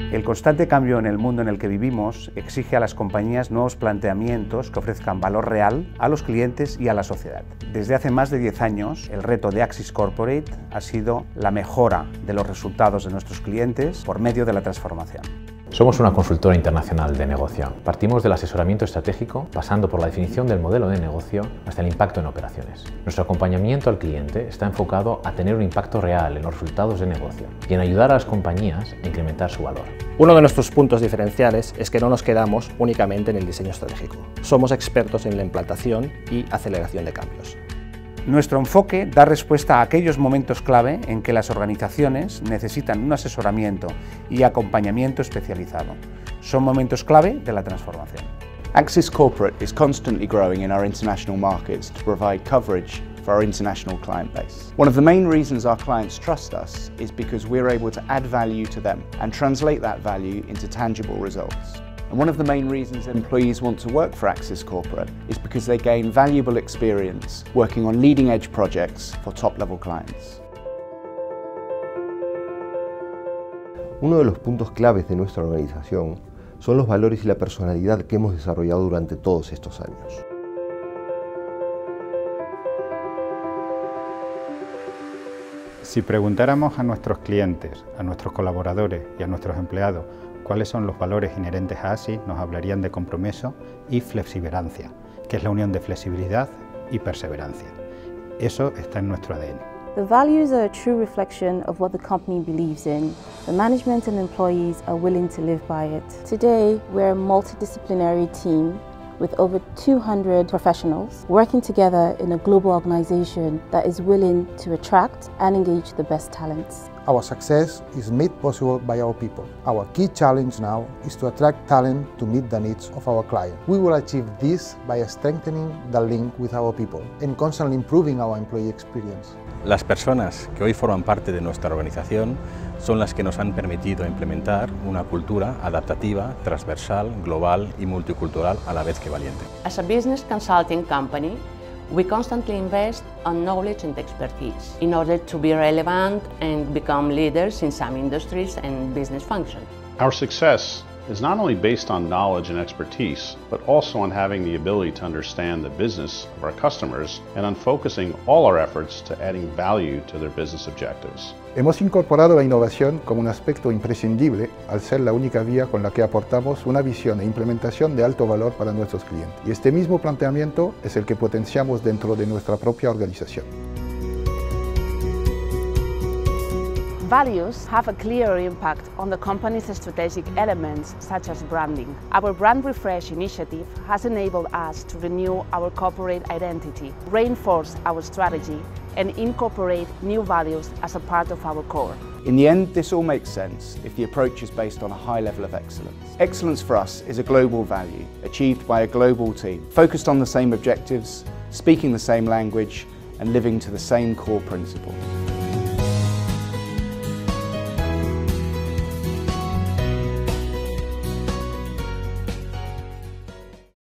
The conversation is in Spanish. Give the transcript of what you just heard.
El constante cambio en el mundo en el que vivimos exige a las compañías nuevos planteamientos que ofrezcan valor real a los clientes y a la sociedad. Desde hace más de 10 años, el reto de Axis Corporate ha sido la mejora de los resultados de nuestros clientes por medio de la transformación. Somos una consultora internacional de negocio. Partimos del asesoramiento estratégico, pasando por la definición del modelo de negocio hasta el impacto en operaciones. Nuestro acompañamiento al cliente está enfocado a tener un impacto real en los resultados de negocio y en ayudar a las compañías a incrementar su valor. Uno de nuestros puntos diferenciales es que no nos quedamos únicamente en el diseño estratégico. Somos expertos en la implantación y aceleración de cambios. Nuestro enfoque da respuesta a aquellos momentos clave en que las organizaciones necesitan un asesoramiento y acompañamiento especializado. Son momentos clave de la transformación. Axis Corporate is constantly growing in our international markets to provide coverage for our international client base. One of the main reasons our clients trust us is because we're able to add value to them and translate that value into tangible results. And one of the main reasons employees want to work for Axis Corporate is because they gain valuable experience working on leading-edge projects for top-level clients. Uno de los puntos claves de nuestra organización son los valores y la personalidad que hemos desarrollado durante todos estos años. Si preguntáramos a nuestros clientes, a nuestros colaboradores y a nuestros empleados cuáles son los valores inherentes a Axis, nos hablarían de compromiso y flexiverancia, que es la unión de flexibilidad y perseverancia. Eso está en nuestro ADN. The values are a true reflection of what the company believes in. The management and employees are willing to live by it. Today, we're a multidisciplinary team with over 200 professionals working together in a global organization that is willing to attract and engage the best talents. Our success is made possible by our people. Our key challenge now is to attract talent to meet the needs of our clients. We will achieve this by strengthening the link with our people and constantly improving our employee experience. Las personas que hoy forman parte de nuestra organización son las que nos han permitido implementar una cultura adaptativa, transversal, global y multicultural a la vez que valiente. As a business consulting company, we constantly invest on knowledge and expertise in order to be relevant and become leaders in some industries and business functions. Our success is not only based on knowledge and expertise, but also on having the ability to understand the business of our customers and on focusing all our efforts to adding value to their business objectives. Hemos incorporado la innovación como un aspecto imprescindible al ser la única vía con la que aportamos una visión e implementación de alto valor para nuestros clientes. Y este mismo planteamiento es el que potenciamos dentro de nuestra propia organización. Values have a clear impact on the company's strategic elements, such as branding. Our Brand Refresh initiative has enabled us to renew our corporate identity, reinforce our strategy, and incorporate new values as a part of our core. In the end, this all makes sense if the approach is based on a high level of excellence. Excellence for us is a global value, achieved by a global team, focused on the same objectives, speaking the same language, and living to the same core principles.